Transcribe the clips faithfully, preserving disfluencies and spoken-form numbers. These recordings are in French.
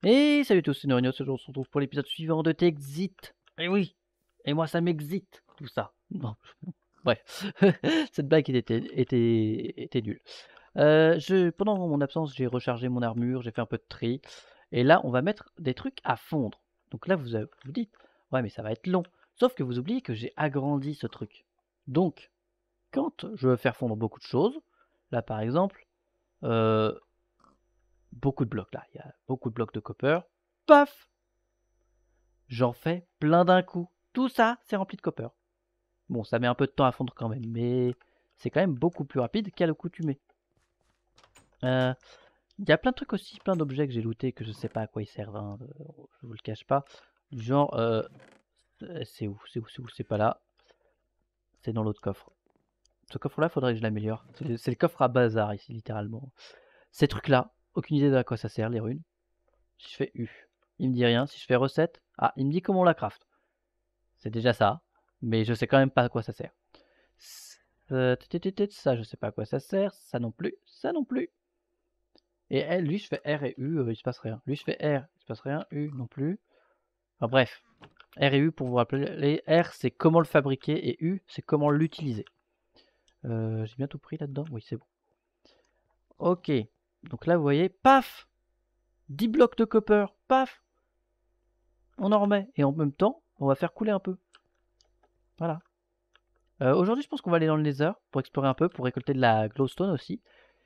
Et salut à tous, c'est Norino, aujourd'hui on se retrouve pour l'épisode suivant de Texit. Et oui, et moi ça m'exite, tout ça. Non, bref, cette blague était, était, était nulle. Euh, je, pendant mon absence, j'ai rechargé mon armure, j'ai fait un peu de tri. Et là, on va mettre des trucs à fondre. Donc là, vous vous vous dites, ouais mais ça va être long. Sauf que vous oubliez que j'ai agrandi ce truc. Donc, quand je veux faire fondre beaucoup de choses, là par exemple, euh, beaucoup de blocs là, il y a beaucoup de blocs de copper, paf, j'en fais plein d'un coup. Tout ça, c'est rempli de copper. Bon, ça met un peu de temps à fondre quand même, mais c'est quand même beaucoup plus rapide qu'à l'accoutumée. Euh, Il y a plein de trucs aussi, plein d'objets que j'ai lootés que je sais pas à quoi ils servent, hein, euh, je vous le cache pas. Du genre, euh, c'est où, c'est où, c'est où, c'est pas là. C'est dans l'autre coffre. Ce coffre-là, faudrait que je l'améliore. C'est le coffre à bazar ici, littéralement. Ces trucs-là, aucune idée de à quoi ça sert, les runes. Si je fais U, il me dit rien. Si je fais recette, ah, il me dit comment on la craft. C'est déjà ça, mais je sais quand même pas à quoi ça sert. Euh, ça, je sais pas à quoi ça sert. Ça non plus, ça non plus. Et elle, lui, je fais R et U, euh, il se passe rien. Lui, je fais R, il se passe rien. U non plus. Enfin bref, R et U pour vous rappeler. R, c'est comment le fabriquer et U, c'est comment l'utiliser. Euh, J'ai bien tout pris là-dedans. Oui, c'est bon. Ok. Donc là, vous voyez, paf, dix blocs de copper, paf, on en remet. Et en même temps, on va faire couler un peu. Voilà. Euh, Aujourd'hui, je pense qu'on va aller dans le Nether pour explorer un peu, pour récolter de la glowstone aussi.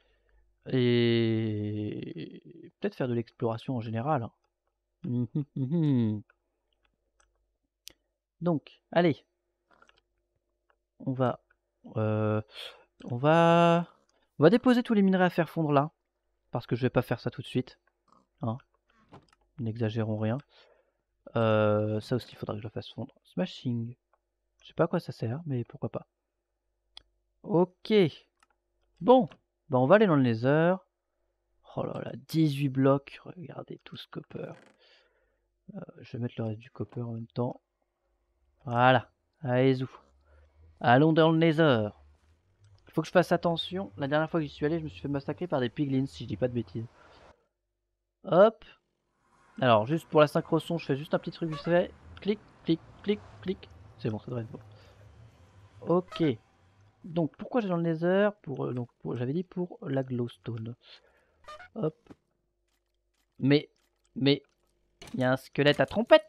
Et peut-être faire de l'exploration en général, hein. Hum, hum, hum, hum. Donc, allez, on va, euh, on va, on va déposer tous les minerais à faire fondre là, parce que je vais pas faire ça tout de suite, hein. N'exagérons rien. Euh, ça aussi, il faudra que je le fasse fondre. Smashing. Je sais pas à quoi ça sert, mais pourquoi pas. Ok. Bon, bah on va aller dans le Nether. Oh là là, dix-huit blocs. Regardez tout ce copper. Euh, je vais mettre le reste du copper en même temps. Voilà. Allez, zou. Allons dans le Nether. Il faut que je fasse attention. La dernière fois que j'y suis allé, je me suis fait massacrer par des piglins, si je dis pas de bêtises. Hop. Alors, juste pour la synchro son, je fais juste un petit truc vite fait. Clic, clic, clic, clic. C'est bon, ça devrait être bon. Ok. Donc, pourquoi j'ai dans le Nether pour, euh, donc, pour, j'avais dit pour la glowstone. Hop. Mais, mais, il y a un squelette à trompette.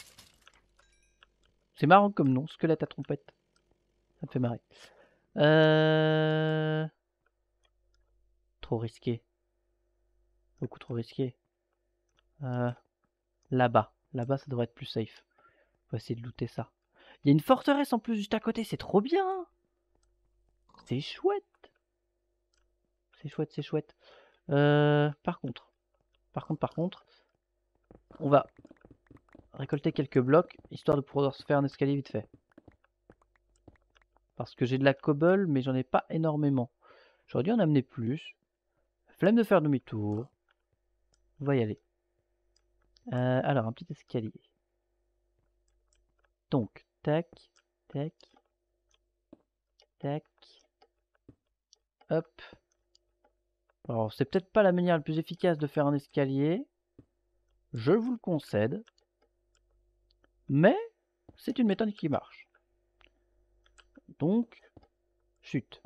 C'est marrant comme nom, squelette à trompette. Ça me fait marrer. Euh... Trop risqué. Beaucoup trop risqué. Euh... Là-bas. Là-bas, ça devrait être plus safe. On va essayer de looter ça. Il y a une forteresse en plus juste à côté, c'est trop bien. C'est chouette. C'est chouette, c'est chouette. Euh... Par contre, par contre, par contre, on va récolter quelques blocs, histoire de pouvoir se faire un escalier vite fait. Parce que j'ai de la cobble, mais j'en ai pas énormément. J'aurais dû en amener plus. Flemme de faire demi-tour. On va y aller. Euh, alors, un petit escalier. Donc, tac, tac, tac. Hop. Alors, c'est peut-être pas la manière la plus efficace de faire un escalier. Je vous le concède. Mais, c'est une méthode qui marche. Donc, chute.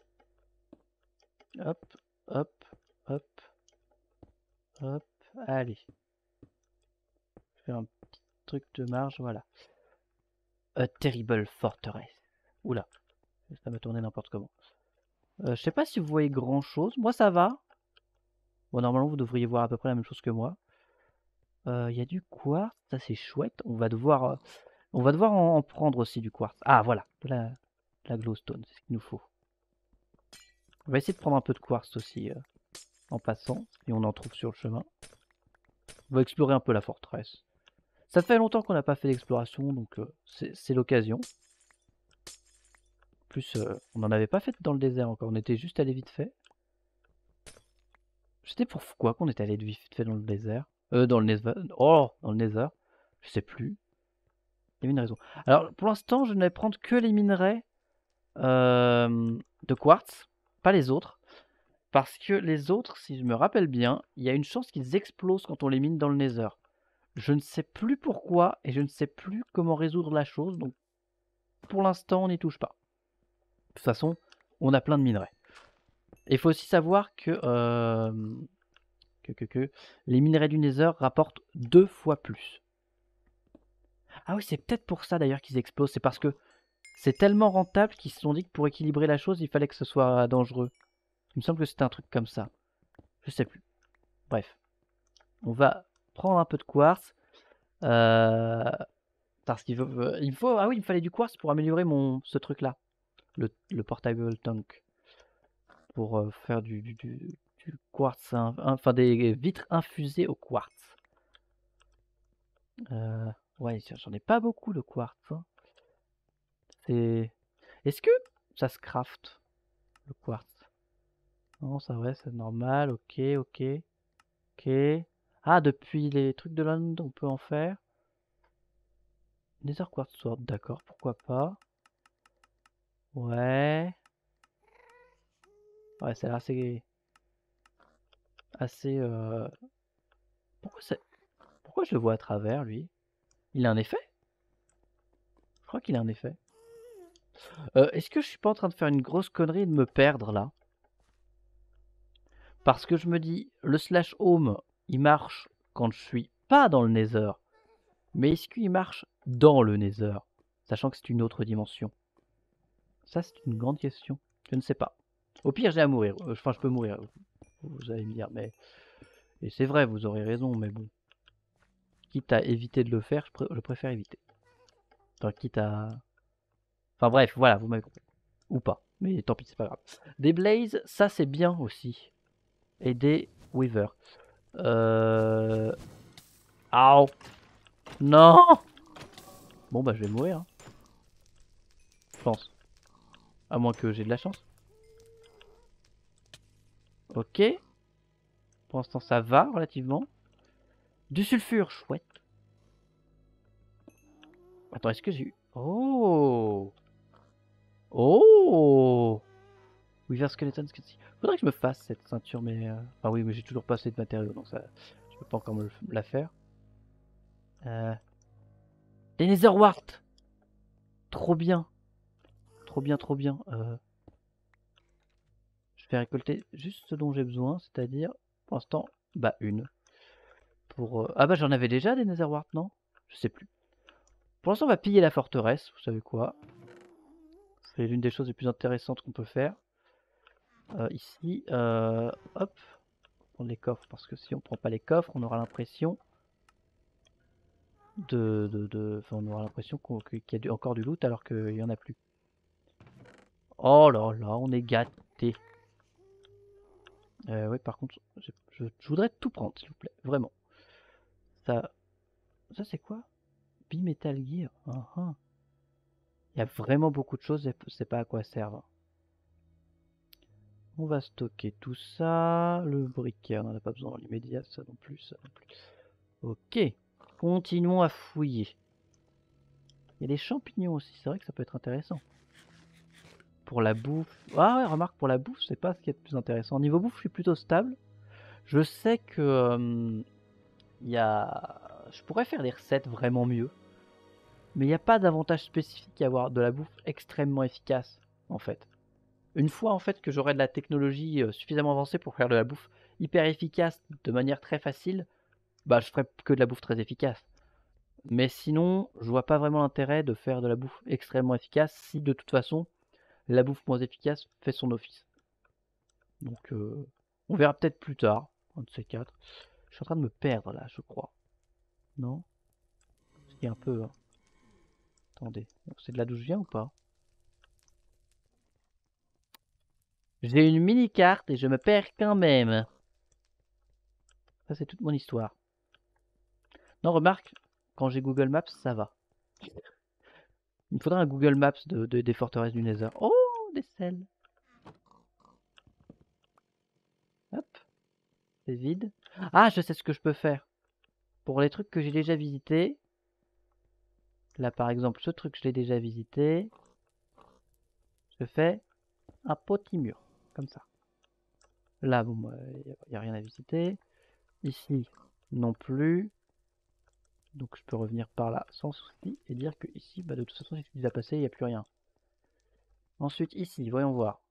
Hop, hop, hop, hop. Allez. Je fais un petit truc de marge, voilà. A terrible fortress. Oula, ça m'a tourné n'importe comment. Euh, je sais pas si vous voyez grand chose. Moi, ça va. Bon, normalement, vous devriez voir à peu près la même chose que moi. Il euh, y a du quartz, ça c'est chouette. On va devoir, euh, on va devoir en, en prendre aussi du quartz. Ah, voilà, de la, de la glowstone, c'est ce qu'il nous faut. On va essayer de prendre un peu de quartz aussi euh, en passant, et on en trouve sur le chemin. On va explorer un peu la forteresse. Ça fait longtemps qu'on n'a pas fait d'exploration, donc euh, c'est l'occasion. En plus, euh, on n'en avait pas fait dans le désert encore, on était juste allé vite fait. C'était pourquoi qu'on était allé vite fait dans le désert Euh, dans le Nether. Oh, dans le Nether. Je sais plus. Il y avait une raison. Alors, pour l'instant, je ne vais prendre que les minerais euh, de quartz, pas les autres. Parce que les autres, si je me rappelle bien, il y a une chance qu'ils explosent quand on les mine dans le Nether. Je ne sais plus pourquoi et je ne sais plus comment résoudre la chose, donc pour l'instant on n'y touche pas. De toute façon, on a plein de minerais. Et il faut aussi savoir que, euh, que, que, que les minerais du Nether rapportent deux fois plus. Ah oui, c'est peut-être pour ça d'ailleurs qu'ils explosent, c'est parce que c'est tellement rentable qu'ils se sont dit que pour équilibrer la chose, il fallait que ce soit dangereux. Il me semble que c'était un truc comme ça. Je sais plus. Bref. On va prendre un peu de quartz. Euh, parce qu'il veut, il faut. Ah oui, il me fallait du quartz pour améliorer mon ce truc-là. Le, le portable tank. Pour euh, faire du, du, du, du quartz. Hein, enfin, des vitres infusées au quartz. Euh, ouais, j'en ai pas beaucoup de quartz. Hein. C'est. Est-ce que ça se craft, le quartz? Non, ça ouais, c'est normal. Ok, ok. Ok. Ah, depuis les trucs de l'Inde, on peut en faire. Nether Quartz Sword, d'accord, pourquoi pas. Ouais. Ouais, c'est assez... Assez... Euh... Pourquoi, c'est... Pourquoi je le vois à travers, lui? Il a un effet? Je crois qu'il a un effet. Euh, Est-ce que je suis pas en train de faire une grosse connerie et de me perdre, là? Parce que je me dis, le slash home, il marche quand je suis pas dans le Nether. Mais est-ce qu'il marche dans le Nether? Sachant que c'est une autre dimension. Ça, c'est une grande question. Je ne sais pas. Au pire, j'ai à mourir. Enfin, je peux mourir. Vous allez me dire, mais... Et c'est vrai, vous aurez raison, mais bon. Quitte à éviter de le faire, je, pr je préfère éviter. Enfin, quitte à... Enfin bref, voilà, vous m'avez compris. Ou pas. Mais tant pis, c'est pas grave. Des Blaze, ça c'est bien aussi. Et des Weaver. Euh... Ow. Non. Bon bah je vais mourir. Hein. Je pense. À moins que j'ai de la chance. Ok. Pour l'instant ça va relativement. Du sulfure, chouette. Attends, est-ce que j'ai eu... Oh. Oh. Weaver Skeleton, Skeleton. Faudrait que je me fasse cette ceinture, mais... Euh... Enfin oui, mais j'ai toujours pas assez de matériaux, donc ça... Je peux pas encore me la faire. Euh... Les Netherwart. Trop bien. Trop bien, trop bien. Euh... Je vais récolter juste ce dont j'ai besoin, c'est-à-dire, pour l'instant, bah une. Pour, euh... Ah bah j'en avais déjà des Netherwart, non? Je sais plus. Pour l'instant, on va piller la forteresse, vous savez quoi. C'est l'une des choses les plus intéressantes qu'on peut faire. Euh, ici, euh... hop. Prendre les coffres, parce que si on prend pas les coffres, on aura l'impression de, de, de... Enfin, on aura l'impression qu'il y a du, encore du loot alors qu'il y en a plus. Oh là là, on est gâté. Euh, ouais, par contre, je, je, je voudrais tout prendre, s'il vous plaît, vraiment. Ça, ça c'est quoi? Bimetal Gear. Uh -huh. Il y a vraiment beaucoup de choses, je sais pas à quoi servent. On va stocker tout ça. Le briquet, on n'en a pas besoin dans l'immédiat, ça non plus, ça non plus. Ok, continuons à fouiller. Il y a des champignons aussi, c'est vrai que ça peut être intéressant. Pour la bouffe... Ah ouais, remarque, pour la bouffe, c'est pas ce qui est le plus intéressant. Niveau bouffe, je suis plutôt stable. Je sais que... Euh, y a... Je pourrais faire des recettes vraiment mieux. Mais il n'y a pas d'avantage spécifique à avoir de la bouffe extrêmement efficace, en fait. Une fois, en fait, que j'aurai de la technologie suffisamment avancée pour faire de la bouffe hyper efficace de manière très facile, bah je ferai que de la bouffe très efficace. Mais sinon, je vois pas vraiment l'intérêt de faire de la bouffe extrêmement efficace si de toute façon, la bouffe moins efficace fait son office. Donc, euh, on verra peut-être plus tard, un de ces quatre. Je suis en train de me perdre là, je crois. Non? Il y a un peu... Hein. Attendez, c'est de là d'où je viens ou pas? J'ai une mini-carte et je me perds quand même. Ça, c'est toute mon histoire. Non, remarque, quand j'ai Google Maps, ça va. Il me faudrait un Google Maps de, de- des forteresses du Nether. Oh, des selles. Hop, c'est vide. Ah, je sais ce que je peux faire. Pour les trucs que j'ai déjà visités. Là, par exemple, ce truc, je l'ai déjà visité. Je fais un petit mur, comme ça. Là, bon, il n'y a rien à visiter. Ici, non plus. Donc je peux revenir par là sans souci et dire que ici, bah, de toute façon, c'est ce qui a passé, il n'y a plus rien. Ensuite, ici, voyons voir.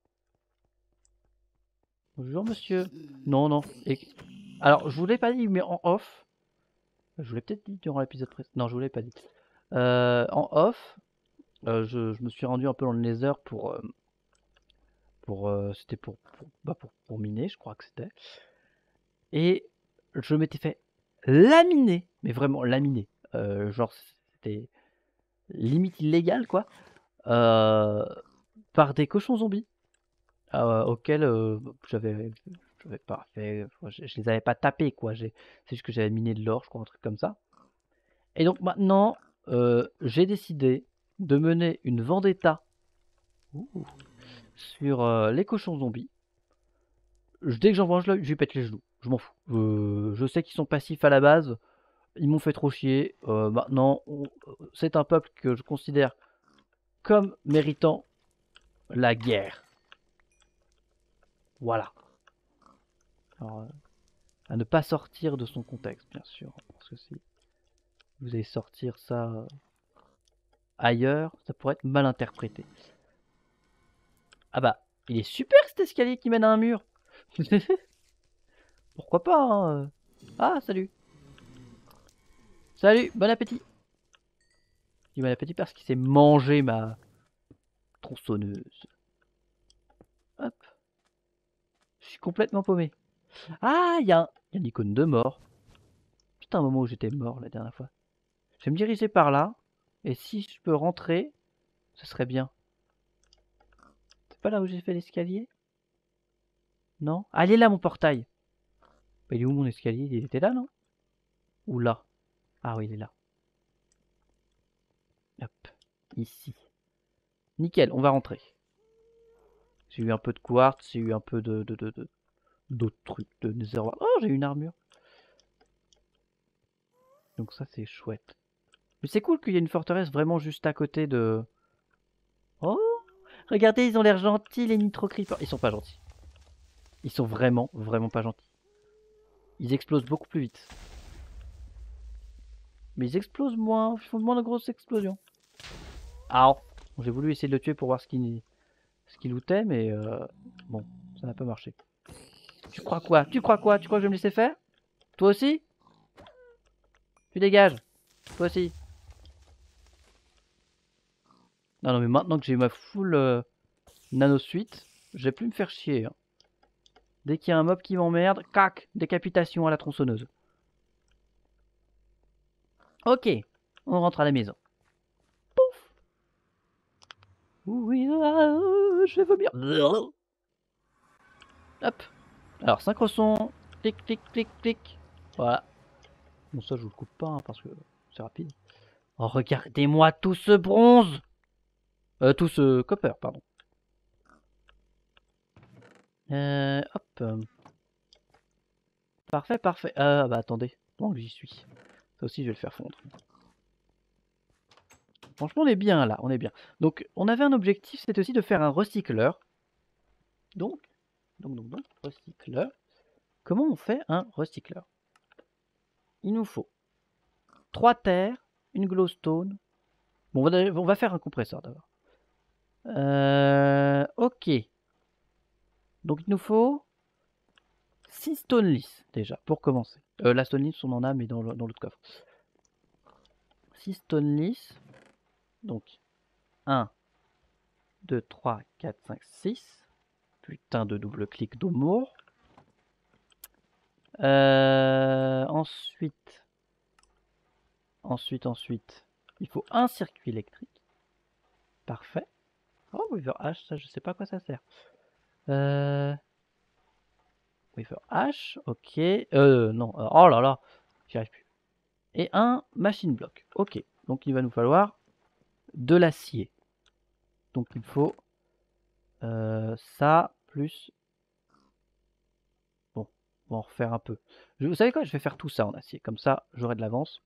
Bonjour monsieur. Non, non. Et... Alors, je vous l'ai pas dit, mais en off. Je vous l'ai peut-être dit durant l'épisode précédent. Non, je vous l'ai pas dit. Euh, en off, euh, je, je me suis rendu un peu dans le Nether pour... Euh, pour euh, c'était pour, pour, bah pour, pour miner, je crois que c'était. Et je m'étais fait laminer. Mais vraiment laminer. Euh, genre, c'était limite illégal, quoi. Euh, par des cochons zombies. Euh, auxquels euh, j'avais j'avais pas fait, je, je les avais pas tapés quoi, c'est juste que j'avais miné de l'or, je crois, un truc comme ça. Et donc maintenant, euh, j'ai décidé de mener une vendetta ouh, sur euh, les cochons zombies. Je, dès que j'en vois un, je lui pète les genoux, je m'en fous. Euh, je sais qu'ils sont passifs à la base, ils m'ont fait trop chier. Euh, maintenant, c'est un peuple que je considère comme méritant la guerre. Voilà. Alors, euh, à ne pas sortir de son contexte, bien sûr. Parce que si vous allez sortir ça euh, ailleurs, ça pourrait être mal interprété. Ah bah, il est super cet escalier qui mène à un mur. Pourquoi pas, hein. Ah, salut. Salut, bon appétit. Je dis bon appétit parce qu'il s'est mangé ma tronçonneuse. Hop. Je suis complètement paumé. Ah, il y, y a une icône de mort. Putain, un moment où j'étais mort la dernière fois. Je vais me diriger par là. Et si je peux rentrer, ce serait bien. C'est pas là où j'ai fait l'escalier? Non? Ah, il est là mon portail. Bah, il est où mon escalier? Il était là, non? Ou là? Ah oui, il est là. Hop, ici. Nickel, on va rentrer. J'ai eu un peu de quartz, j'ai eu un peu de... de, de, de d'autres trucs de netherware. Oh, j'ai une armure. Donc ça, c'est chouette. Mais c'est cool qu'il y ait une forteresse vraiment juste à côté de... Oh, regardez, ils ont l'air gentils, les nitro creepers. Ils sont pas gentils. Ils sont vraiment, vraiment pas gentils. Ils explosent beaucoup plus vite. Mais ils explosent moins, ils font moins de grosses explosions. Ah, j'ai voulu essayer de le tuer pour voir ce qu'il ce qu'il lootait, mais euh, bon, ça n'a pas marché. Tu crois quoi? Tu crois quoi? Tu crois que je vais me laisser faire? Toi aussi? Tu dégages. Toi aussi. Non, non, mais maintenant que j'ai ma full euh, nano suite, je vais plus me faire chier. Hein. Dès qu'il y a un mob qui m'emmerde, cac, décapitation à la tronçonneuse. Ok, on rentre à la maison. Pouf. Oui, je vais vomir. Hop. Alors, synchro-son. Clic, clic, clic, clic. Voilà. Bon, ça, je vous le coupe pas hein, parce que c'est rapide. Oh, regardez-moi tout ce bronze. Euh, tout ce copper, pardon. Euh, hop. Parfait, parfait. Ah, bah attendez. Bon, j'y suis. Ça aussi, je vais le faire fondre. Franchement, on est bien là, on est bien. Donc, on avait un objectif, c'était aussi de faire un recycleur. Donc, donc, donc, donc, recycleur. Comment on fait un recycleur? Il nous faut trois terres, une glowstone. Bon, on va, on va faire un compresseur d'abord. Euh, ok. Donc, il nous faut six stone lisses déjà, pour commencer. Euh, la stone lisse, on en a, mais dans l'autre coffre. six stone lisses. Donc, un, deux, trois, quatre, cinq, six. Putain de double clic d'amour. Euh, ensuite, ensuite, ensuite, il faut un circuit électrique. Parfait. Oh, Weaver H, ça, je sais pas à quoi ça sert. Euh... Weaver H, ok. Euh, non, oh là là, j'y arrive plus. Et un machine block. Ok, donc il va nous falloir de l'acier. Donc il faut euh, ça plus... Bon, on va en refaire un peu. Je, vous savez quoi, je vais faire tout ça en acier. Comme ça, j'aurai de l'avance.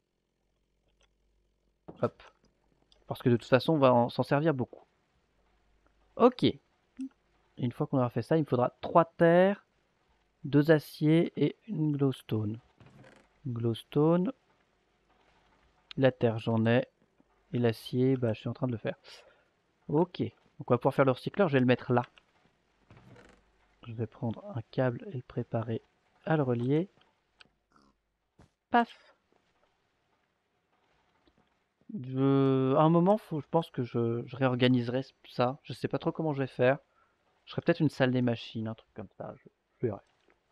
Hop. Parce que de toute façon, on va s'en servir beaucoup. Ok. Une fois qu'on aura fait ça, il me faudra trois terres deux aciers et une glowstone. Glowstone. La terre, j'en ai. Et l'acier, bah, je suis en train de le faire. Ok. Donc on va pouvoir faire le recycleur. Je vais le mettre là. Je vais prendre un câble et le préparer à le relier. Paf. Je... À un moment, faut, je pense que je, je réorganiserai ça. Je sais pas trop comment je vais faire. Je ferai peut-être une salle des machines, un truc comme ça. Je, je verrai.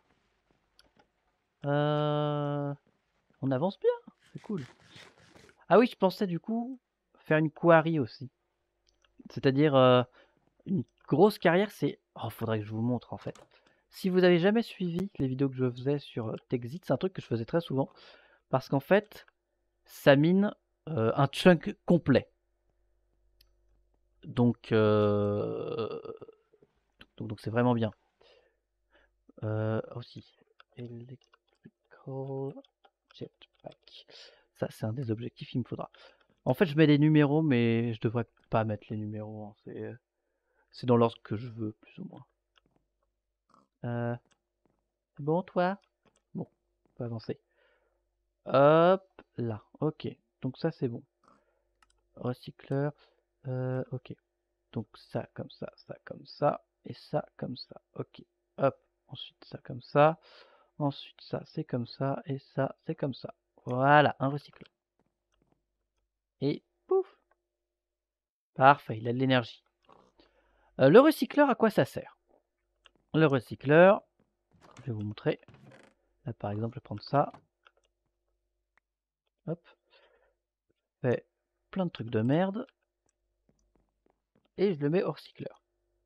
Euh... On avance bien. C'est cool. Ah oui, je pensais du coup faire une quarry aussi. C'est-à-dire euh, une grosse carrière, c'est... Oh, faudrait que je vous montre en fait. Si vous avez jamais suivi les vidéos que je faisais sur euh, Techzit, c'est un truc que je faisais très souvent. Parce qu'en fait, ça mine euh, un chunk complet. Donc, euh, donc, donc c'est vraiment bien. Euh, aussi, Electrical Jetpack. Ça, c'est un des objectifs qu'il me faudra. En fait, je mets des numéros, mais je devrais pas mettre les numéros. Hein. C'est, c'est dans l'ordre que je veux, plus ou moins. Euh, c'est bon, toi? Bon, on peut avancer. Hop, là. Ok. Donc ça, c'est bon. Recycleur. Euh, ok. Donc ça, comme ça, ça, comme ça. Et ça, comme ça. Ok. Hop. Ensuite, ça, comme ça. Ensuite, ça, c'est comme ça. Et ça, c'est comme ça. Voilà, un recycleur. Et pouf. Parfait, il a de l'énergie. Euh, le recycleur, à quoi ça sert? Le recycleur, je vais vous montrer. Là, par exemple, je vais prendre ça. Hop. Je fais plein de trucs de merde. Et je le mets au recycleur.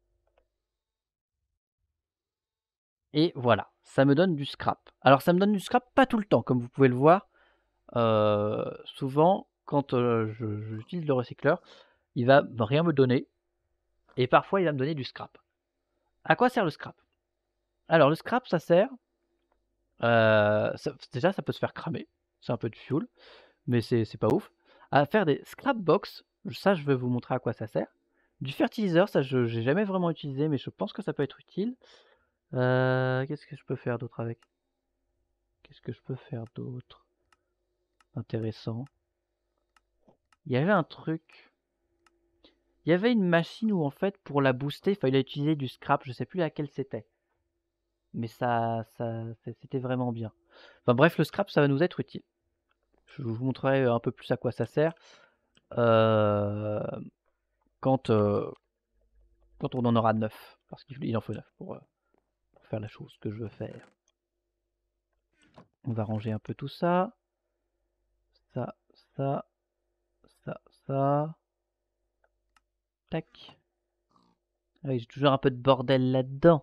Et voilà, ça me donne du scrap. Alors ça me donne du scrap pas tout le temps, comme vous pouvez le voir. Euh, souvent, quand euh, j'utilise le recycleur, il va rien me donner. Et parfois, il va me donner du scrap. À quoi sert le scrap? Alors le scrap, ça sert... Euh, ça, déjà, ça peut se faire cramer. C'est un peu de fuel, mais c'est pas ouf. À faire des scrap box, ça, je vais vous montrer à quoi ça sert. Du fertiliseur, ça, je n'ai jamais vraiment utilisé, mais je pense que ça peut être utile. Euh, Qu'est-ce que je peux faire d'autre avec? Qu'est-ce que je peux faire d'autre intéressant? Il y avait un truc. Il y avait une machine où en fait pour la booster, il fallait utiliser du scrap, je sais plus laquelle c'était. Mais ça, ça c'était vraiment bien. Enfin bref, le scrap ça va nous être utile. Je vous montrerai un peu plus à quoi ça sert euh, quand, euh, quand on en aura neuf. Parce qu'il en faut neuf pour, euh, pour faire la chose que je veux faire. On va ranger un peu tout ça. Ça, ça, ça, ça. Tac. Ah oui, j'ai toujours un peu de bordel là-dedans.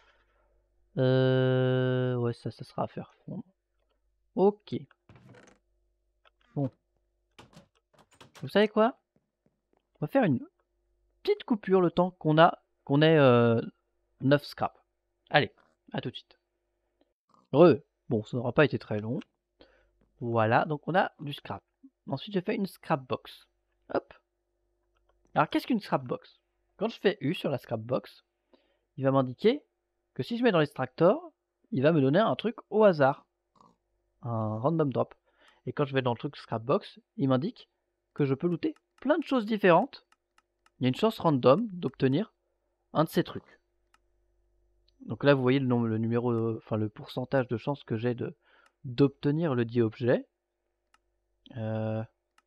Euh... Ouais, ça, ça sera à faire fondre. Ok. Bon. Vous savez quoi? On va faire une petite coupure le temps qu'on a qu'on ait euh, neuf scraps. Allez, à tout de suite. Re. Bon, ça n'aura pas été très long. Voilà, donc on a du scrap. Ensuite, je fais une scrap box. Hop. Alors, qu'est-ce qu'une scrap box? Quand je fais U sur la scrap box, il va m'indiquer que si je mets dans l'extractor, il va me donner un truc au hasard. Un random drop. Et quand je vais dans le truc Scrapbox, il m'indique que je peux looter plein de choses différentes. Il y a une chance random d'obtenir un de ces trucs. Donc là, vous voyez le, nombre, le numéro, enfin le pourcentage de chance que j'ai de d'obtenir le dit objet. Euh,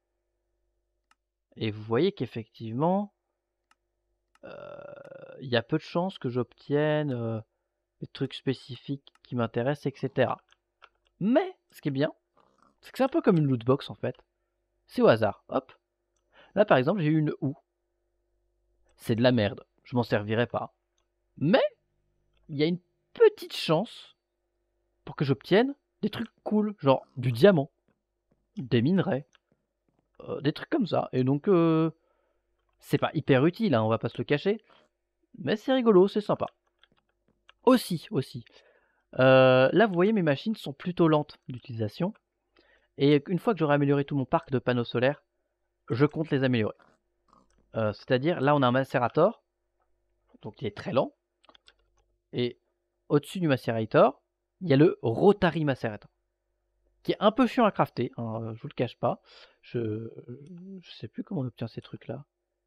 et vous voyez qu'effectivement, euh, il y a peu de chances que j'obtienne euh, des trucs spécifiques qui m'intéressent, et cetera. Mais ce qui est bien, c'est que c'est un peu comme une loot box en fait. C'est au hasard. Hop. Là par exemple, j'ai eu une houe. C'est de la merde. Je m'en servirai pas. Mais il y a une petite chance pour que j'obtienne des trucs cool, genre du diamant, des minerais, euh, des trucs comme ça. Et donc, euh, c'est pas hyper utile, hein, on va pas se le cacher, mais c'est rigolo, c'est sympa. Aussi, aussi. Euh, là, vous voyez, mes machines sont plutôt lentes d'utilisation. Et une fois que j'aurai amélioré tout mon parc de panneaux solaires, je compte les améliorer. Euh, C'est-à-dire, là, on a un macérator, donc il est très lent. Et au-dessus du macérator, il y a le Rotary Macerator, qui est un peu chiant à crafter, hein, je vous le cache pas. Je, je sais plus comment on obtient ces trucs-là.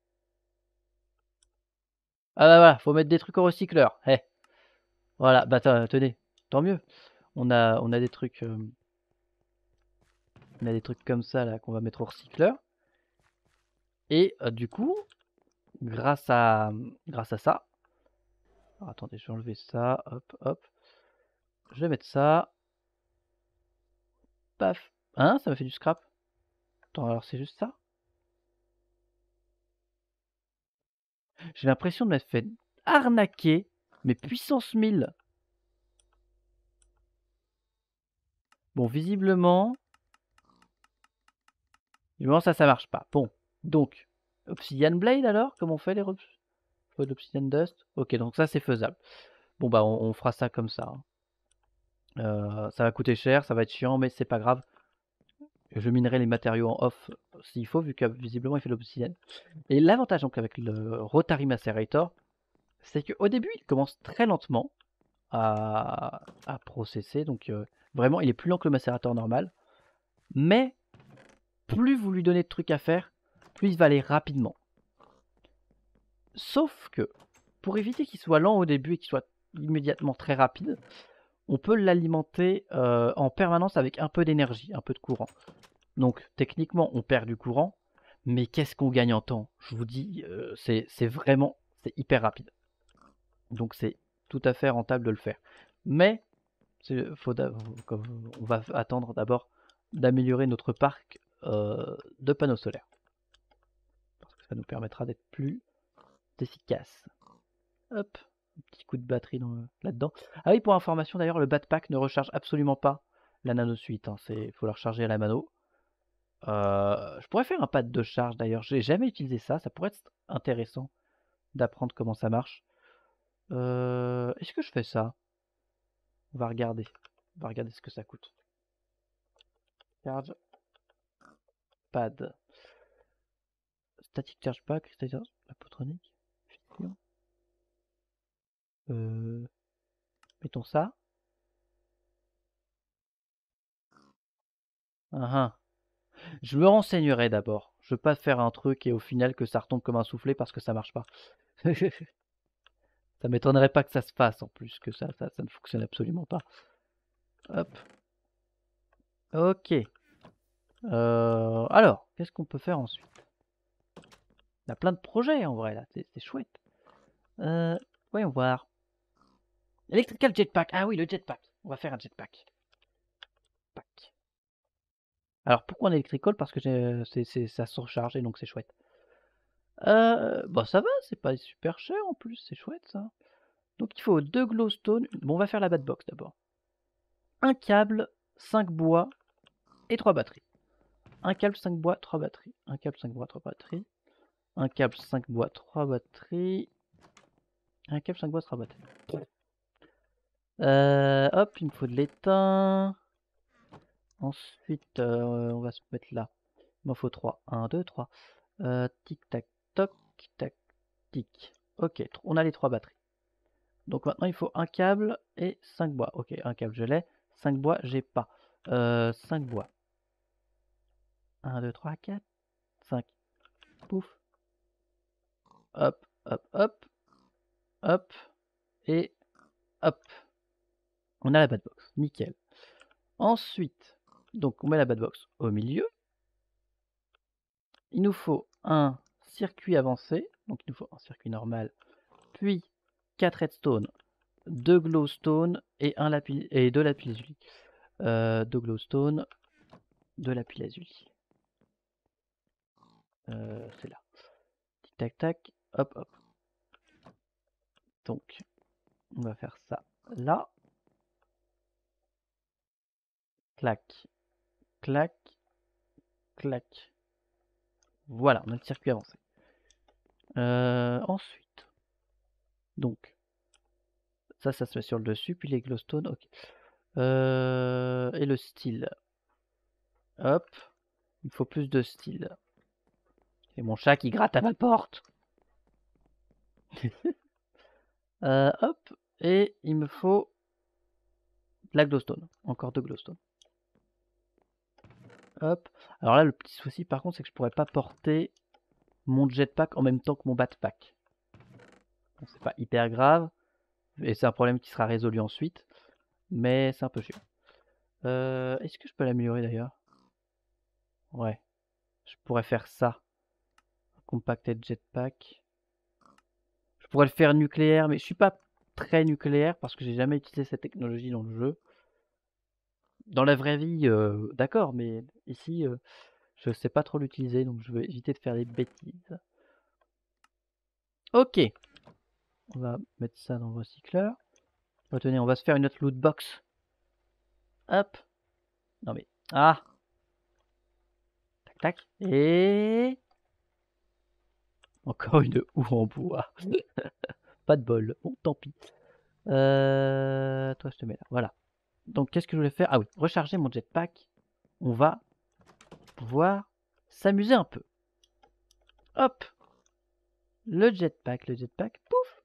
Ah bah voilà, faut mettre des trucs au recycleur. Eh. Voilà, bah tenez, tant mieux. On a, on a des trucs, euh, on a des trucs comme ça là qu'on va mettre au recycleur. Et euh, du coup, grâce à, grâce à ça, alors, attendez, je vais enlever ça, hop, hop. Je vais mettre ça. Paf. Hein, ça m'a fait du scrap. Attends, alors c'est juste ça? J'ai l'impression de m'être fait arnaquer, mais puissance mille. Bon, visiblement... Visiblement, ça, ça marche pas. Bon, donc, Obsidian Blade alors? Comment on fait les faut d'Obsidian Dust? Ok, donc ça, c'est faisable. Bon, bah, on, on fera ça comme ça. Hein. Euh, ça va coûter cher, ça va être chiant, mais c'est pas grave. Je minerai les matériaux en off s'il faut, vu que visiblement, il fait de l'obsidian. Et l'avantage donc avec le Rotary Macerator, c'est qu'au début, il commence très lentement à, à processer. Donc euh, vraiment, il est plus lent que le macérateur normal. Mais plus vous lui donnez de trucs à faire, plus il va aller rapidement. Sauf que, pour éviter qu'il soit lent au début et qu'il soit immédiatement très rapide, on peut l'alimenter euh, en permanence avec un peu d'énergie, un peu de courant. Donc techniquement, on perd du courant, mais qu'est-ce qu'on gagne en temps? Je vous dis, euh, c'est vraiment, c'est hyper rapide. Donc c'est tout à fait rentable de le faire. Mais faut on va attendre d'abord d'améliorer notre parc euh, de panneaux solaires. Parce que ça nous permettra d'être plus efficace. Hop, un petit coup de batterie là-dedans. Ah oui, pour information d'ailleurs, le Batpack ne recharge absolument pas la nanosuite. Hein. Il faut la recharger à la mano. Euh, je pourrais faire un pad de charge d'ailleurs. J'ai jamais utilisé ça. Ça pourrait être intéressant d'apprendre comment ça marche. Euh, Est-ce que je fais ça? On va regarder. On va regarder ce que ça coûte. Charge pad. Static charge pack, cristallisation, apotronique, fission. Euh, mettons ça. Uh -huh. Je me renseignerai d'abord. Je veux pas faire un truc et au final que ça retombe comme un soufflet parce que ça marche pas. Ça m'étonnerait pas que ça se fasse en plus, que ça, ça, ça ne fonctionne absolument pas. Hop. Ok. Euh, alors, qu'est-ce qu'on peut faire ensuite? On a plein de projets en vrai là, c'est chouette. Euh, voyons voir. Electrical jetpack. Ah oui, le jetpack. On va faire un jetpack. Pack. Alors pourquoi on électricole? Parce que c'est ça se recharge et donc c'est chouette. Euh, bah ça va, c'est pas super cher en plus, c'est chouette ça. Donc il faut deux glowstone. Bon, on va faire la batbox d'abord. Un câble, cinq bois et trois batteries. Un câble, cinq bois, trois batteries. Un câble, cinq bois, trois batteries. Un câble, cinq bois, trois batteries. Un câble, cinq bois, trois batteries. Euh, hop, il me faut de l'étain. Ensuite, euh, on va se mettre là. Il m'en faut trois. un, deux, trois. Euh, tic tac toc, tac tic. Ok, on a les trois batteries. Donc maintenant il faut un câble et cinq bois. Ok, un câble je l'ai, cinq bois j'ai pas. Euh, cinq bois. un, deux, trois, quatre, cinq. Pouf. Hop, hop, hop. Hop. Et hop. On a la batbox. Nickel. Ensuite, donc on met la batbox au milieu. Il nous faut un circuit avancé. Donc il nous faut un circuit normal. Puis quatre redstone, deux glowstone et, un lapis, et deux lapis lazuli. Euh, deux glowstone, deux lapis lazuli. Euh, c'est là. Tic tac tac, hop hop. Donc, on va faire ça là. Clac, clac, clac. Voilà, on a le circuit avancé. Euh, ensuite, donc, ça, ça se met sur le dessus, puis les glowstone, ok. Euh, et le style. Hop, il faut plus de style. Et mon chat qui gratte à ma porte. euh, hop, et il me faut la glowstone. Encore deux glowstone. Hop. Alors là, le petit souci par contre, c'est que je pourrais pas porter mon jetpack en même temps que mon backpack. Bon, c'est pas hyper grave. Et c'est un problème qui sera résolu ensuite. Mais c'est un peu chiant. Euh, Est-ce que je peux l'améliorer d'ailleurs? Ouais. Je pourrais faire ça. Compacted jetpack. Je pourrais le faire nucléaire, mais je suis pas très nucléaire parce que j'ai jamais utilisé cette technologie dans le jeu. Dans la vraie vie, euh, d'accord, mais ici, euh, je sais pas trop l'utiliser, donc je vais éviter de faire des bêtises. Ok. On va mettre ça dans le recycleur. Retenez, on va se faire une autre loot box. Hop. Non mais... Ah. Tac, tac. Et... Encore une houe en bois. Pas de bol. Bon, tant pis. Euh... Toi, je te mets là. Voilà. Donc, qu'est-ce que je voulais faire? Ah oui, recharger mon jetpack. On va pouvoir s'amuser un peu. Hop. Le jetpack, le jetpack. Pouf.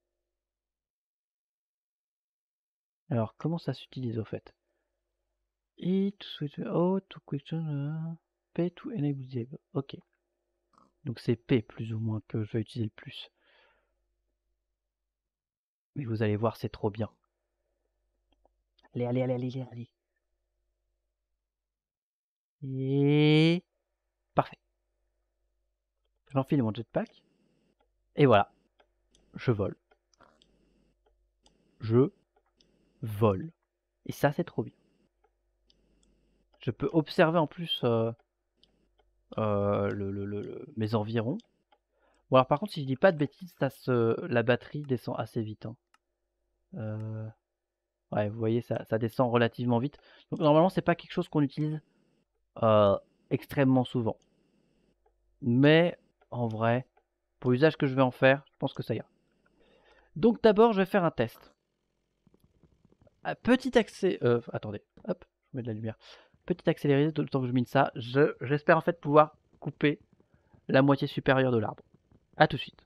Alors, comment ça s'utilise au fait? Et to switch... Oh, to question... Uh, P to enable disable. Ok. Donc, c'est P plus ou moins que je vais utiliser le plus. Mais vous allez voir, c'est trop bien. Allez, allez, allez, allez, allez. Et... Parfait. J'enfile mon jetpack. Et voilà. Je vole. Je vole. Et ça, c'est trop bien. Je peux observer en plus euh, euh, le, le, le, le, mes environs. Bon, alors par contre, si je dis pas de bêtises, ça se... la batterie descend assez vite. Hein. Euh... Ouais, vous voyez, ça, ça descend relativement vite. Donc normalement, c'est pas quelque chose qu'on utilise euh, extrêmement souvent. Mais en vrai, pour l'usage que je vais en faire, je pense que ça ira. Donc d'abord, je vais faire un test. Ah, petit accès... Euh, attendez, hop, je mets de la lumière. Petit accéléré, tout le temps que je mine ça. Je, j'espère en fait pouvoir couper la moitié supérieure de l'arbre. A tout de suite.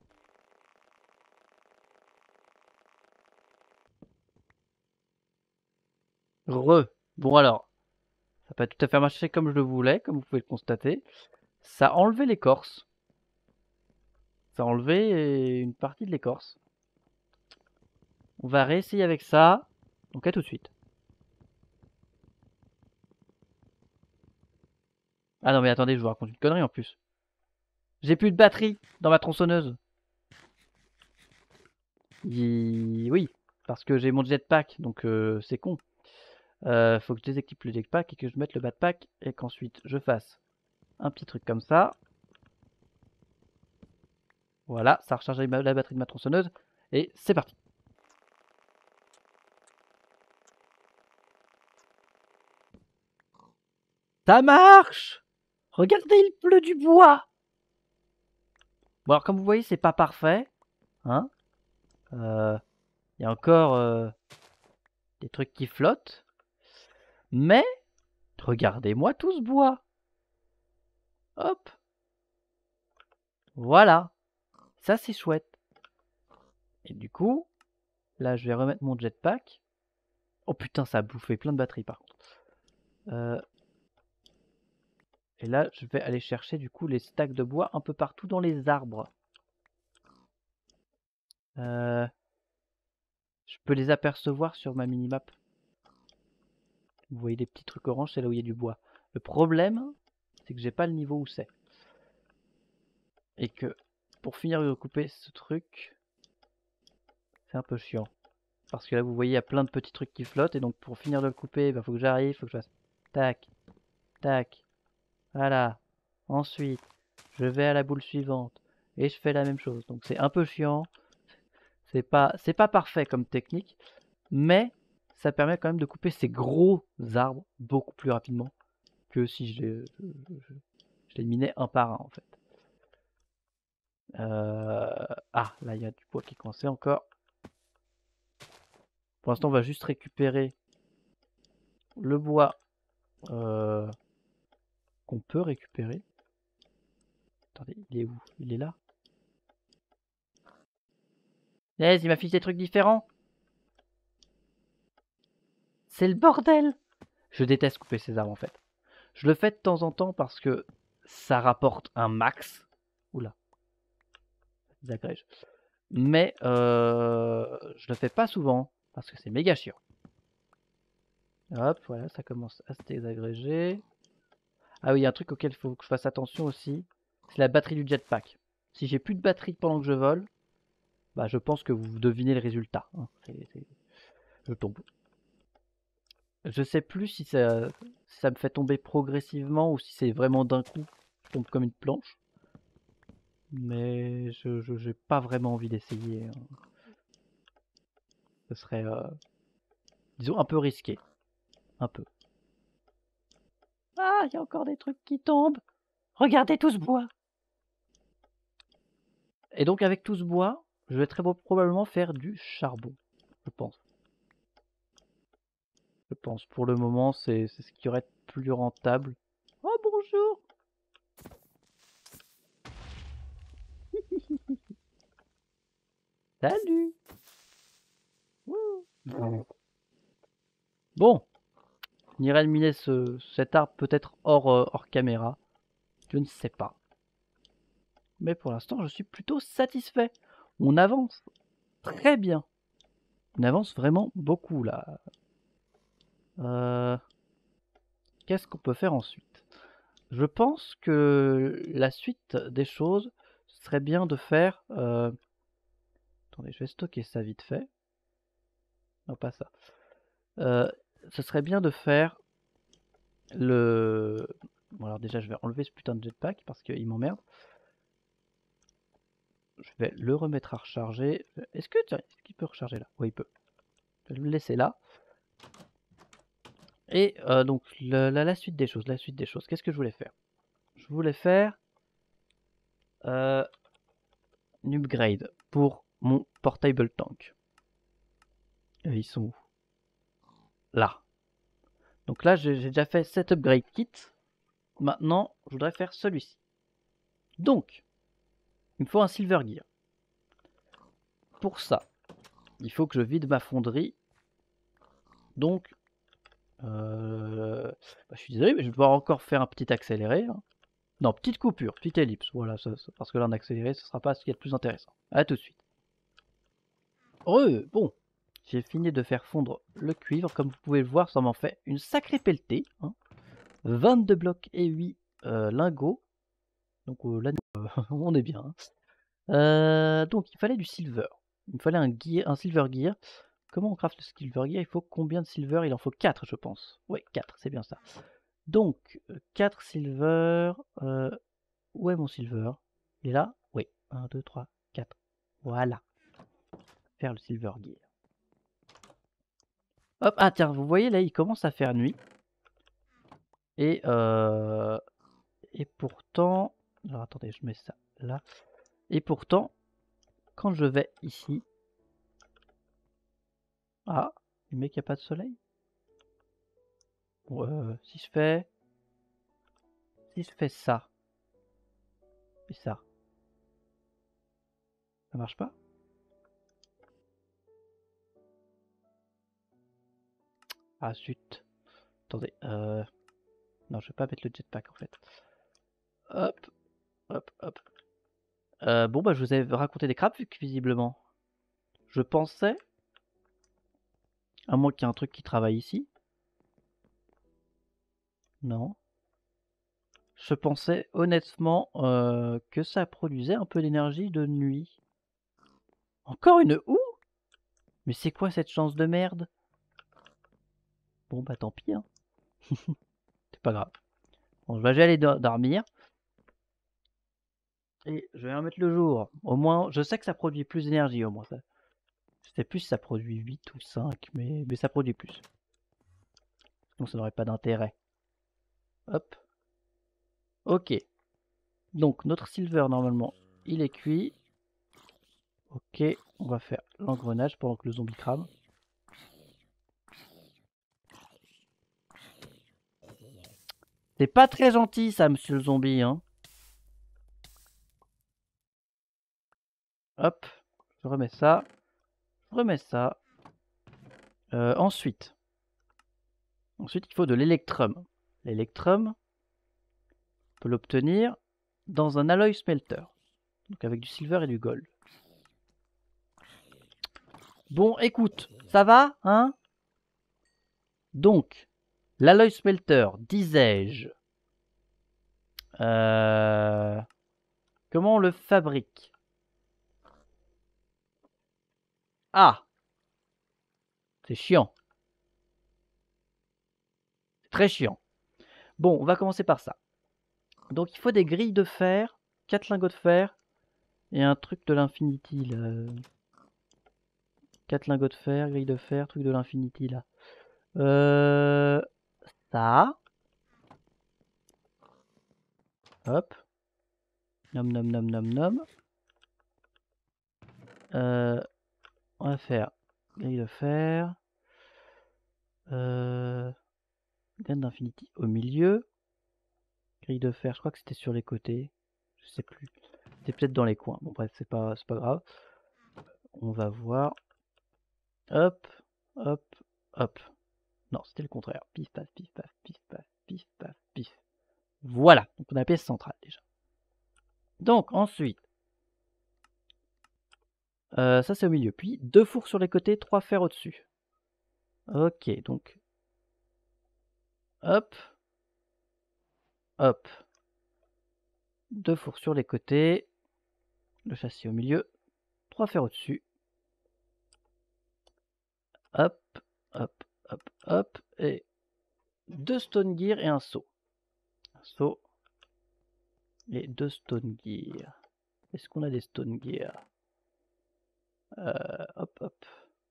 Re. Bon alors, ça n'a pas tout à fait marché comme je le voulais, comme vous pouvez le constater. Ça a enlevé l'écorce. Ça a enlevé une partie de l'écorce. On va réessayer avec ça. Donc à tout de suite. Ah non mais attendez, je vous raconte une connerie en plus. J'ai plus de batterie dans ma tronçonneuse. Il... Oui, parce que j'ai mon jetpack, donc euh, c'est con. Euh, faut que je déséquipe le jetpack et que je mette le backpack et qu'ensuite je fasse un petit truc comme ça. Voilà, ça a rechargé la batterie de ma tronçonneuse et c'est parti. Ça marche! Regardez, il pleut du bois! Bon alors comme vous voyez, c'est pas parfait. Hein? Euh, Il y a encore euh, des trucs qui flottent. Mais, regardez-moi tout ce bois. Hop. Voilà. Ça, c'est chouette. Et du coup, là, je vais remettre mon jetpack. Oh putain, ça a bouffé plein de batteries par contre. Euh, et là, je vais aller chercher du coup les stacks de bois un peu partout dans les arbres. Euh, je peux les apercevoir sur ma minimap. Vous voyez les petits trucs orange, c'est là où il y a du bois. Le problème, c'est que j'ai pas le niveau où c'est. Et que pour finir de couper ce truc, c'est un peu chiant. Parce que là, vous voyez, il y a plein de petits trucs qui flottent. Et donc, pour finir de le couper, il bah, faut que j'arrive, il faut que je fasse tac, tac. Voilà. Ensuite, je vais à la boule suivante. Et je fais la même chose. Donc, c'est un peu chiant. C'est pas, c'est pas parfait comme technique. Mais ça permet quand même de couper ces gros arbres beaucoup plus rapidement que si je les, je, je, je les minais un par un, en fait. Euh... Ah, là, il y a du bois qui est coincé encore. Pour l'instant, on va juste récupérer le bois euh, qu'on peut récupérer. Attendez, il est où? Il est là? Yes, il m'a fait des trucs différents. C'est le bordel! Je déteste couper ces arbres en fait. Je le fais de temps en temps parce que ça rapporte un max. Oula, ça désagrège. Mais euh, je le fais pas souvent parce que c'est méga chiant. Hop, voilà, ça commence à se désagréger. Ah oui, il y a un truc auquel il faut que je fasse attention aussi, c'est la batterie du jetpack. Si j'ai plus de batterie pendant que je vole, bah je pense que vous devinez le résultat. Hein. C'est- c'est- Je tombe. Je sais plus si ça, si ça me fait tomber progressivement ou si c'est vraiment d'un coup, je tombe comme une planche. Mais je je- j'ai pas vraiment envie d'essayer. Hein. Ce serait, euh, disons, un peu risqué. Un peu. Ah, il y a encore des trucs qui tombent. Regardez tout ce bois. Et donc avec tout ce bois, je vais très probablement faire du charbon. Je pense. Je pense. Pour le moment, c'est c'est ce qui aurait été plus rentable. Oh bonjour. Salut. Wouh. Bon, on irait miner ce, cet arbre peut-être hors, euh, hors caméra. Je ne sais pas. Mais pour l'instant, je suis plutôt satisfait. On avance très bien. On avance vraiment beaucoup là. Euh, Qu'est-ce qu'on peut faire ensuite? Je pense que la suite des choses ce serait bien de faire... euh, Attendez, je vais stocker ça vite fait. Non, pas ça. Euh, ce serait bien de faire le... Bon, alors déjà, je vais enlever ce putain de jetpack parce qu'il m'emmerde. Je vais le remettre à recharger. Est-ce que, tiens, est-ce qu'il peut recharger là? Oui, il peut. Je vais le laisser là. Et euh, donc, le- la, la suite des choses, la suite des choses. Qu'est-ce que je voulais faire? Je voulais faire euh, une upgrade pour mon portable tank. Et ils sont où? Là. Donc là, j'ai déjà fait cet upgrade kit. Maintenant, je voudrais faire celui-ci. Donc, il me faut un silver gear. Pour ça, il faut que je vide ma fonderie. Donc, euh, bah, je suis désolé, mais je vais devoir encore faire un petit accéléré. Hein. Non, petite coupure, petite ellipse. Voilà, ça, ça, parce que là, en accéléré, ce sera pas ce qui est le plus intéressant. A tout de suite. Heureux, bon. J'ai fini de faire fondre le cuivre. Comme vous pouvez le voir, ça m'en fait une sacrée pelletée. Hein. vingt-deux blocs et huit euh, lingots. Donc euh, là, euh, on est bien. Hein. Euh, donc, il fallait du silver. Il me fallait un, gear, un silver gear. Comment on craft le silver gear? Il faut combien de silver? Il en faut quatre, je pense. Oui, quatre, c'est bien ça. Donc, quatre silver. Euh, où est mon silver? Il est là? Oui. un, deux, trois, quatre. Voilà. Faire le silver gear. Hop, ah tiens, vous voyez là, il commence à faire nuit. Et, euh, et pourtant... Alors attendez, je mets ça là. Et pourtant, quand je vais ici... Ah, mais qu'il n'y a pas de soleil. Bon, euh, si je fais... Si je fais ça... Et ça... Ça marche pas? Ah zut. Attendez, euh... non, je vais pas mettre le jetpack en fait. Hop, hop, hop. Euh, bon, bah je vous ai raconté des crapes, visiblement. Je pensais... À moins qu'il y ait un truc qui travaille ici. Non. Je pensais honnêtement euh, que ça produisait un peu d'énergie de nuit. Encore une houe? Mais c'est quoi cette chance de merde? Bon bah tant pis. Hein. C'est pas grave. Bon, je vais aller do- dormir. Et je vais remettre le jour. Au moins, je sais que ça produit plus d'énergie au moins. Ça. Je sais plus si ça produit huit ou cinq, mais, mais ça produit plus. Sinon ça n'aurait pas d'intérêt. Hop. Ok. Donc notre silver normalement il est cuit. Ok, on va faire l'engrenage pendant que le zombie crame. C'est pas très gentil ça, monsieur le zombie, hein. Hop, je remets ça. Je remets ça. Euh, ensuite, Ensuite, il faut de l'électrum. L'électrum, on peut l'obtenir dans un alloy smelter. Donc avec du silver et du gold. Bon, écoute, ça va, hein? Donc, l'alloy smelter, disais-je. Euh, comment on le fabrique? Ah! C'est chiant. C'est très chiant. Bon, on va commencer par ça. Donc, il faut des grilles de fer, quatre lingots de fer, et un truc de l'infinity, là. quatre lingots de fer, grille de fer, truc de l'infinity, là. Euh... Ça. Hop. Nom, nom, nom, nom, nom. Euh... On va faire grille de fer. Euh... Gaine d'infinity au milieu. Grille de fer, je crois que c'était sur les côtés. Je sais plus. C'était peut-être dans les coins. Bon, bref, c'est pas, c'est pas grave. On va voir. Hop, hop, hop. Non, c'était le contraire. Pif, paf, pif, paf, pif, paf, pif, paf, pif. Voilà. Donc, on a la pièce centrale déjà. Donc, ensuite. Euh, ça, c'est au milieu. Puis, deux fours sur les côtés, trois fers au-dessus. Ok, donc. Hop. Hop. Deux fours sur les côtés. Le châssis au milieu. Trois fers au-dessus. Hop, hop, hop, hop. Et deux stone gear et un seau. Un seau. Et deux stone gear. Est-ce qu'on a des stone gear? euh, Hop, hop.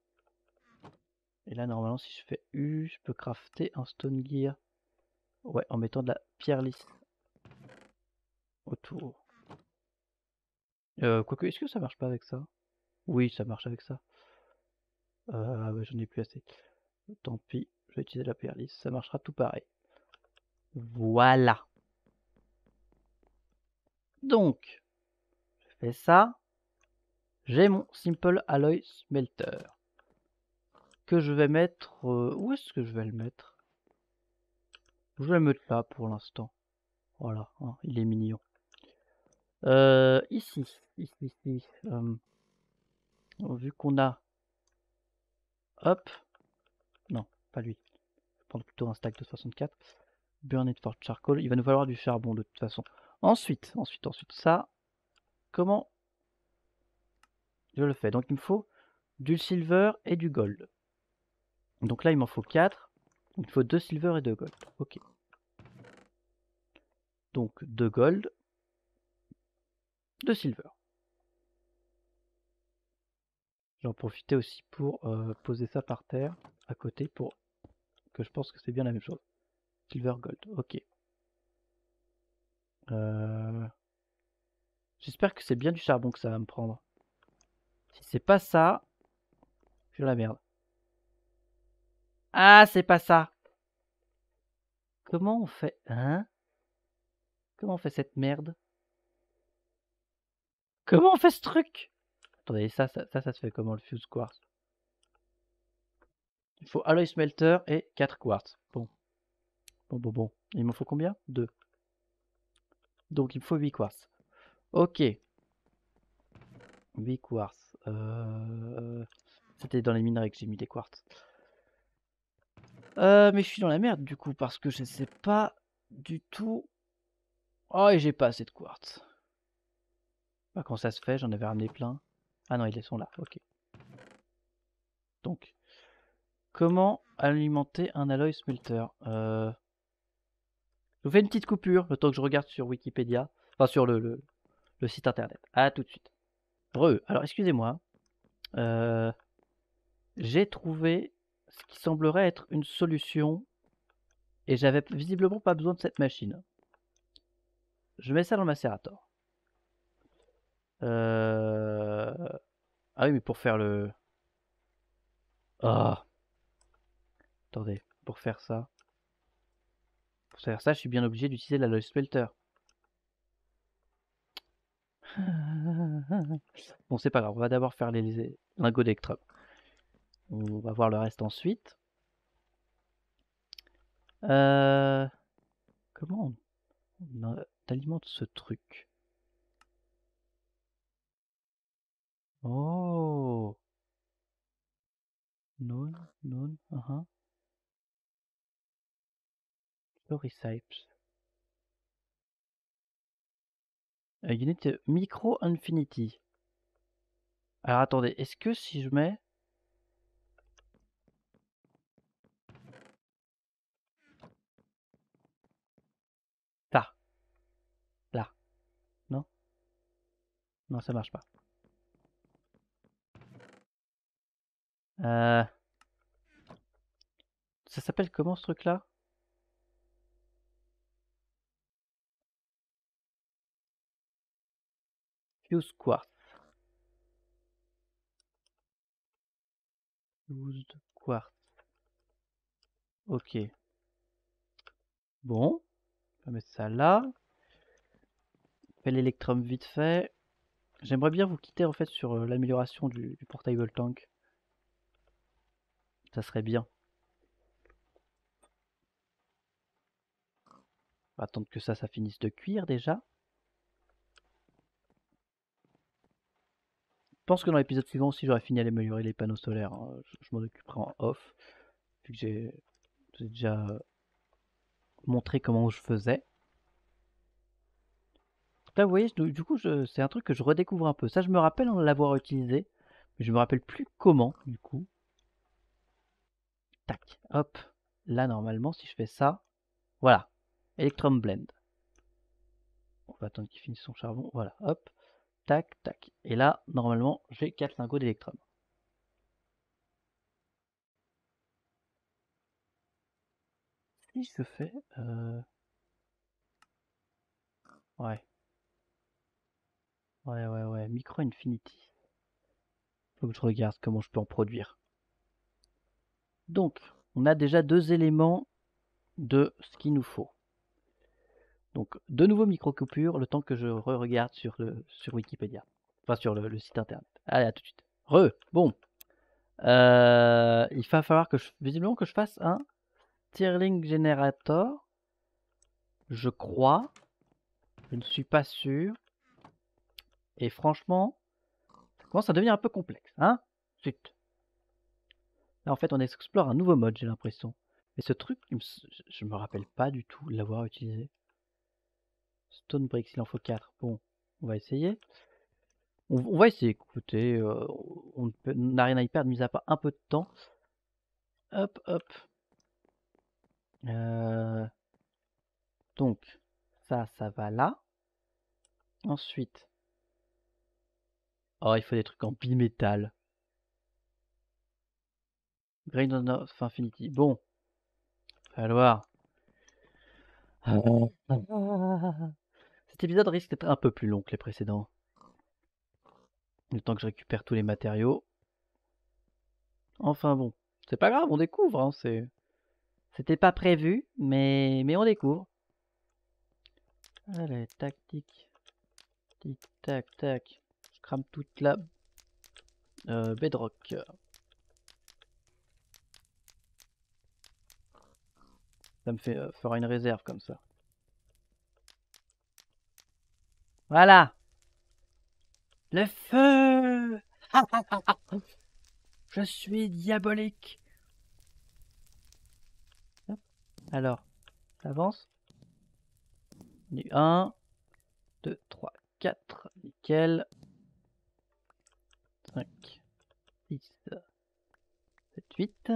Et là, normalement, si je fais U, je peux crafter un stone gear. Ouais, en mettant de la pierre lisse autour. Euh, quoique, est-ce que ça marche pas avec ça? Oui, ça marche avec ça. Euh, ah ouais, j'en ai plus assez. Tant pis, je vais utiliser la pierre lisse. Ça marchera tout pareil. Voilà. Donc, je fais ça. J'ai mon Simple Alloy Smelter. Que je vais mettre... Euh, où est-ce que je vais le mettre? Je vais le mettre là pour l'instant. Voilà, hein, il est mignon. Euh, ici, ici, ici. Euh, vu qu'on a... Hop. Non, pas lui. Je vais prendre plutôt un stack de soixante-quatre. Burn it for charcoal. Il va nous falloir du charbon de toute façon. Ensuite, ensuite, ensuite, ça... Comment je le fais? Donc il me faut du silver et du gold. Donc là, il m'en faut quatre. Il me faut deux silver et deux gold. Ok. Donc deux gold, deux silver. J'en profitais aussi pour euh, poser ça par terre, à côté, pour que je pense que c'est bien la même chose. Silver gold, ok. Euh... J'espère que c'est bien du charbon que ça va me prendre. Si c'est pas ça, je suis dans la merde. Ah, c'est pas ça. Comment on fait, hein? Comment on fait cette merde? Comment on fait ce truc? Attendez, ça, ça, ça, ça se fait comment le fuse quartz? Il faut alloy smelter et quatre quartz. Bon. Bon, bon, bon. Il m'en faut combien? deux. Donc il me faut huit quartz. Ok. huit quartz. Euh... C'était dans les minerais que j'ai mis des quartz. Euh, mais je suis dans la merde du coup parce que je sais pas du tout. Oh, et j'ai pas assez de quartz. Bah, quand ça se fait, j'en avais ramené plein. Ah non, ils sont là, ok. Donc, comment alimenter un alloy smelter? euh... Je vous fais une petite coupure, le temps que je regarde sur Wikipédia. Enfin, sur le, le, le site internet. À tout de suite. Re, alors excusez-moi. Euh... J'ai trouvé ce qui semblerait être une solution. Et j'avais visiblement pas besoin de cette machine. Je mets ça dans le macérator. Euh... Ah oui, mais pour faire le... Ah. Attendez, pour faire ça... Pour faire ça, je suis bien obligé d'utiliser l'alloy smelter. Bon, c'est pas grave, on va d'abord faire les lingots d'électrum. On va voir le reste ensuite. Euh, comment on, on alimente ce truc? Oh, non, non, uh -huh. Recipes. Uh, unit micro infinity. Alors attendez, est-ce que si je mets ça, là, non? Non, ça marche pas. Euh... Ça s'appelle comment ce truc-là? Fuse quartz. Fused quartz. Ok. Bon, on va mettre ça là. On fait l'électrum vite fait. J'aimerais bien vous quitter en fait sur euh, l'amélioration du, du portable tank. Ça serait bien. On va attendre que ça, ça finisse de cuire déjà. Je pense que dans l'épisode suivant aussi, j'aurai fini à améliorer les panneaux solaires. Hein. Je, je m'en occuperai en off. Vu que j'ai déjà montré comment je faisais. Là, vous voyez, du coup, c'est un truc que je redécouvre un peu. Ça, je me rappelle en l'avoir utilisé. Mais je me rappelle plus comment, du coup. Tac, hop. Là, normalement, si je fais ça, voilà. Electrum Blend. On va attendre qu'il finisse son charbon. Voilà, hop. Tac, tac. Et là, normalement, j'ai quatre lingots d'électrum. Si je fais... Euh... Ouais. Ouais, ouais, ouais. Micro Infinity. Faut que je regarde comment je peux en produire. Donc, on a déjà deux éléments de ce qu'il nous faut. Donc, de nouveaux micro-coupures, le temps que je re-regarde sur, le, sur Wikipédia. Enfin, sur le, le site internet. Allez, à tout de suite. Re, bon. Euh, il va falloir que je, visiblement que je fasse un Stirling Generator. Je crois. Je ne suis pas sûr. Et franchement, ça commence à devenir un peu complexe. Hein? Zut. Là, en fait, on explore un nouveau mode, j'ai l'impression. Mais ce truc, je me rappelle pas du tout l'avoir utilisé. Stone Bricks, il en faut quatre. Bon, on va essayer. On, on va essayer, écoutez, euh, on n'a rien à y perdre, mis à part un peu de temps. Hop, hop. Euh, donc, ça, ça va là. Ensuite, oh, il faut des trucs en bimétal. Grain of Infinity. Bon, falloir. Cet épisode risque d'être un peu plus long que les précédents. Le temps que je récupère tous les matériaux. Enfin bon, c'est pas grave, on découvre. Hein, c'est... C'était pas prévu, mais... mais on découvre. Allez, tac, tic. Tic, tac, tac. Je crame toute la euh, bedrock. Ça me fait, euh, fera une réserve comme ça. Voilà. Le feu. Je suis diabolique. Hop. Alors, ça avance. un, deux, trois, quatre. Nickel. cinq, six, sept, huit.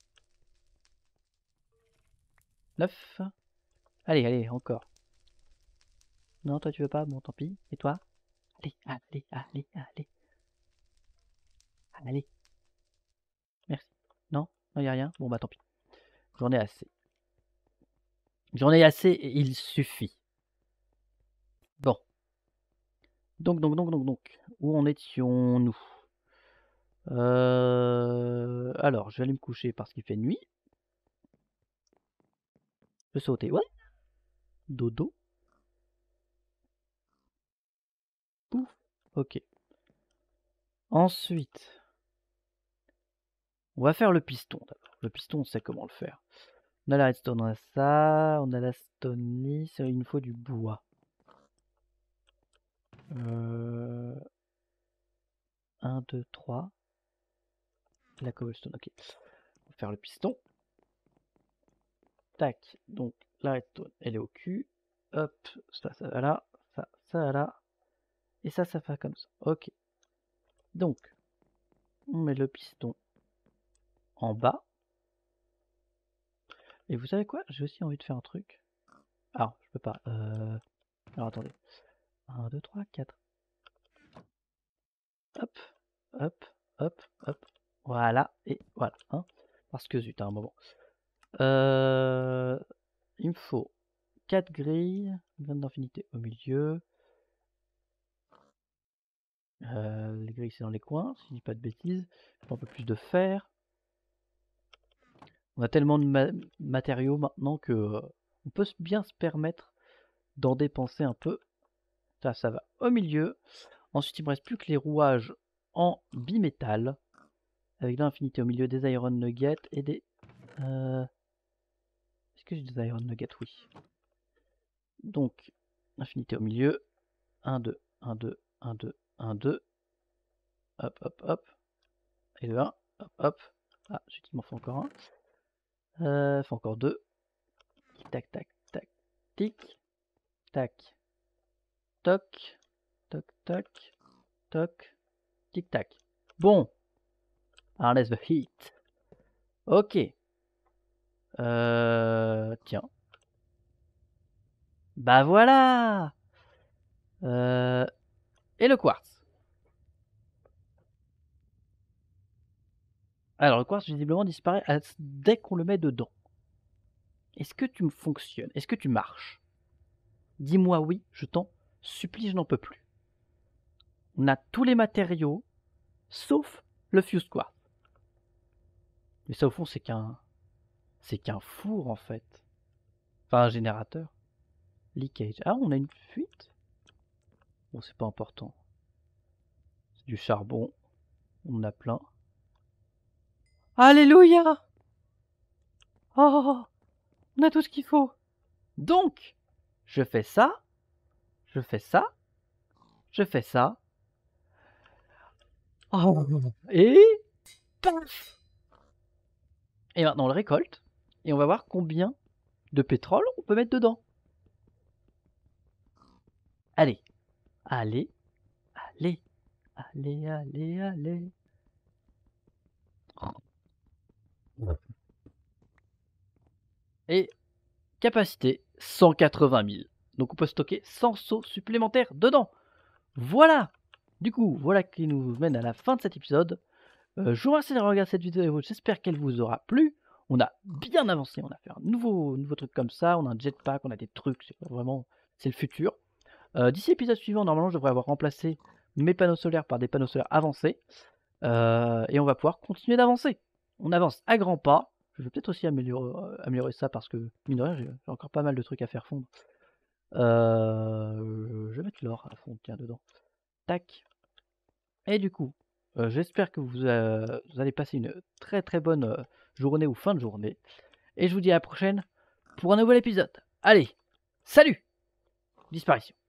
neuf. Allez, allez, encore. Non, toi tu veux pas? Bon, tant pis. Et toi? Allez, allez, allez, allez. Allez. Merci. Non? Non, y a rien? Bon, bah tant pis. J'en ai assez. J'en ai assez et il suffit. Bon. Donc, donc, donc, donc, donc. Où en étions-nous? euh... Alors, je vais aller me coucher parce qu'il fait nuit. Je peux sauter. Ouais. Dodo. Pouf. Ok. Ensuite, on va faire le piston d'abord. Le piston, on sait comment le faire. On a la redstone, on a ça, on a la stone, il nous faut du bois. Euh... un, deux, trois. La cobblestone, ok. On va faire le piston. Tac, donc la redstone, elle est au cul. Hop, ça, ça va là, ça, ça va là. Et ça, ça fait comme ça. Ok. Donc, on met le piston en bas. Et vous savez quoi? J'ai aussi envie de faire un truc. Alors, je peux pas. Euh... Alors, attendez. un, deux, trois, quatre. Hop, hop, hop, hop. Voilà, et voilà. Hein. Parce que zut, à un moment. Euh... Il me faut quatre grilles, une vanne d'infinité au milieu. Euh, les grilles, c'est dans les coins, si je dis pas de bêtises. Un peu plus de fer. On a tellement de ma matériaux maintenant que euh, on peut bien se permettre d'en dépenser un peu. Ça, ça va au milieu. Ensuite, il me reste plus que les rouages en bimétal. Avec l'infinité au milieu, des iron nuggets et des... Euh... Est-ce que j'ai des iron nuggets? Oui. Donc, infinité au milieu. un, deux, un, deux, un, deux, un, deux. Hop, hop, hop. Et le un. Hop, hop. Ah, zut, il m'en faut encore un. Euh, il faut encore deux. Tac, tac, tac, tic. Tac. Toc. Toc, toc. Toc. Tic, tac. Bon. Harness the heat. Ok. Euh, tiens. Bah voilà. Euh, et le quartz. Alors le quartz visiblement disparaît dès qu'on le met dedans. Est-ce que tu me fonctionnes? Est-ce que tu marches? Dis-moi oui, je t'en supplie, je n'en peux plus. On a tous les matériaux, sauf le fused quartz. Mais ça au fond c'est qu'un... C'est qu'un four en fait. Enfin un générateur. Leakage. Ah, on a une fuite? Bon, c'est pas important. C'est du charbon. On en a plein. Alléluia! Oh! On a tout ce qu'il faut. Donc, je fais ça. Je fais ça. Je fais ça. Oh. Et... Paf! Et maintenant, on le récolte. Et on va voir combien de pétrole on peut mettre dedans. Allez. Allez. Allez. Allez, allez, allez. Et capacité cent quatre-vingt mille. Donc on peut stocker cent seaux supplémentaires dedans. Voilà. Du coup, voilà qui nous mène à la fin de cet épisode. Euh, je vous remercie d'avoir regardé cette vidéo. J'espère qu'elle vous aura plu. On a bien avancé. On a fait un nouveau, nouveau truc comme ça. On a un jetpack. On a des trucs. C'est vraiment, c'est le futur. Euh, D'ici l'épisode suivant, normalement, je devrais avoir remplacé mes panneaux solaires par des panneaux solaires avancés. Euh, et on va pouvoir continuer d'avancer. On avance à grands pas. Je vais peut-être aussi améliorer, euh, améliorer ça parce que, mine de rien, j'ai encore pas mal de trucs à faire fondre. Euh, je vais mettre l'or à fond, tiens, dedans. Tac. Et du coup, euh, j'espère que vous, euh, vous allez passer une très très bonne euh, journée ou fin de journée. Et je vous dis à la prochaine pour un nouvel épisode. Allez, salut! Disparition.